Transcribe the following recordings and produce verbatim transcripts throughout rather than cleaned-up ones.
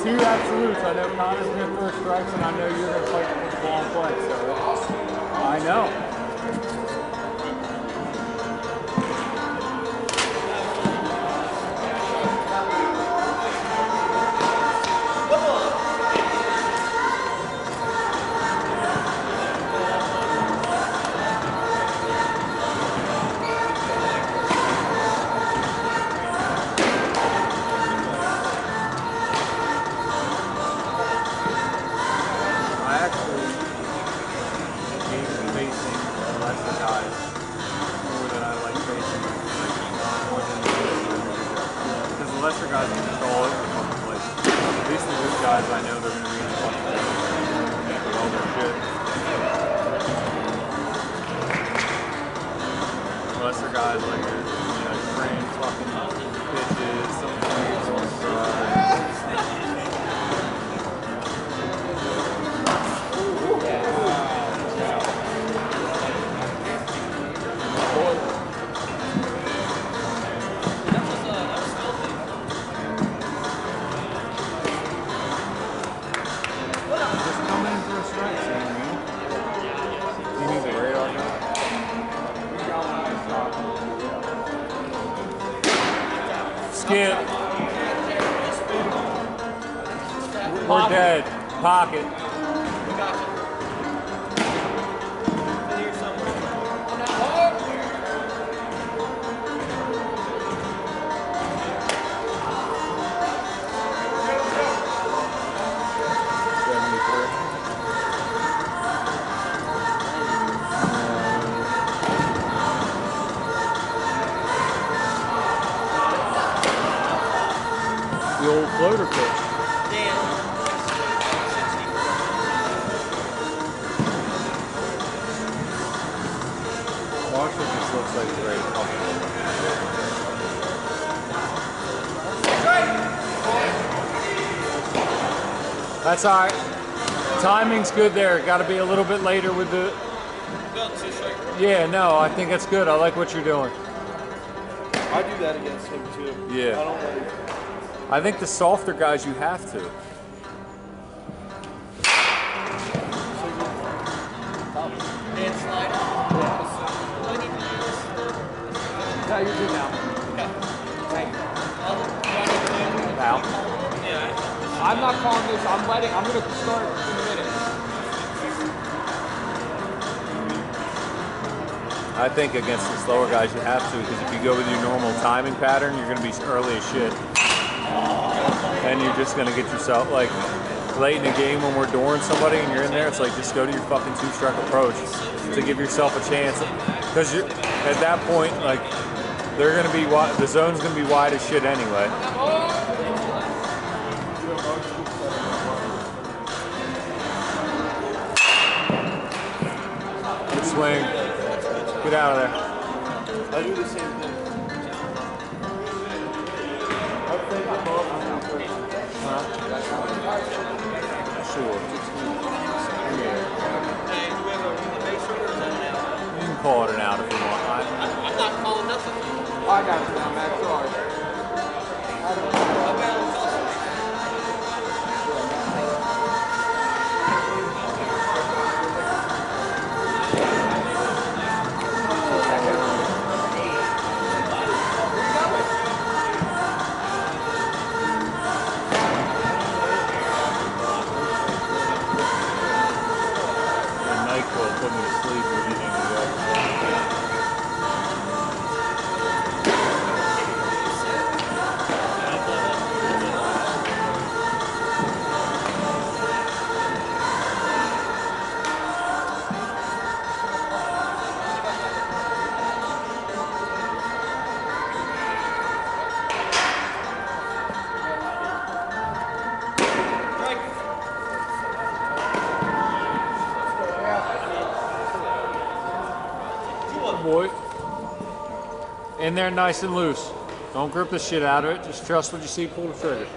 two absolutes. I know Connor's going to throw strikes, and I know you're going to fight for the ball and play. So I know. Lesser guys can just all over the fucking place. At least the good guys, I know they're going to be in the fucking place with all their shit. Lesser guys like your, you know, frame fucking pitches, some things, some uh, skip. We're dead. Pocket. The old floater pitch. Marshall just looks like he's ready to come. That's all right. Timing's good there. Got to be a little bit later with the... Yeah, no, I think that's good. I like what you're doing. I do that against him too. Yeah. I don't like... I think the softer guys you have to. No, you're good now. Now. I'm not calling this. I'm letting. I'm going to start in a minute. I think against the slower guys you have to, because if you go with your normal timing pattern, you're going to be early as shit. And you're just going to get yourself, like, late in the game when we're dooring somebody and you're in there, it's like, just go to your fucking two-strike approach to give yourself a chance. Because at that point, like, they're going to be, the zone's going to be wide as shit anyway. Good swing. Get out of there. I do the same thing. Huh? Sure. Yeah. You can call it an out if you want. I, I'm not calling nothing. Oh, I got it now, man. Sorry. I don't know. Put me to sleep with you. Boy. In there nice and loose. Don't grip the shit out of it. Just trust what you see, pull the trigger.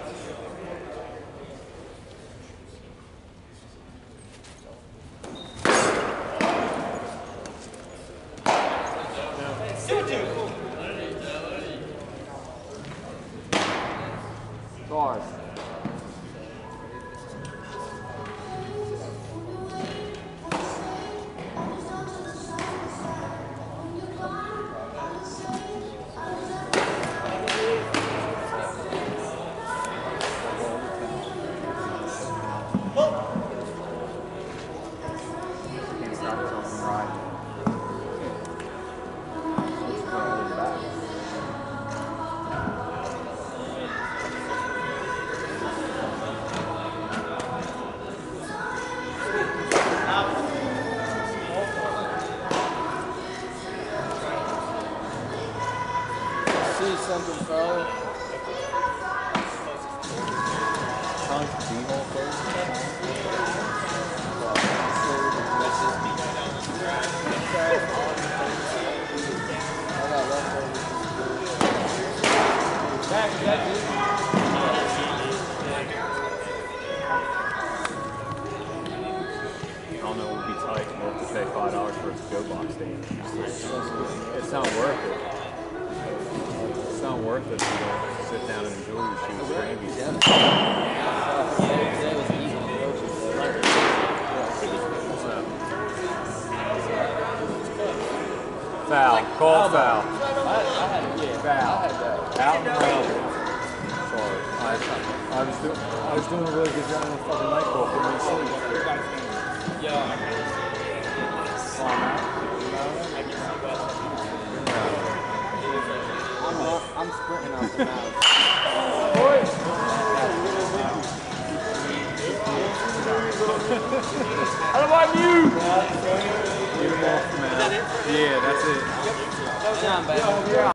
Bars. John's D-hole first. Back, back, dude. I don't know, it would be tight. We'll have to pay five dollars for its go box stand. It's not worth it. It's not worth it if you don't sit down and enjoy your shoes. Gravy. Foul. Call foul. Foul. Out and around. Sorry. I, I was doing. I was doing a really good job on the fucking night ball for me sleep. I'm, I'm sprinting off the mound. How about you? Yeah, that's it. That was on, baby.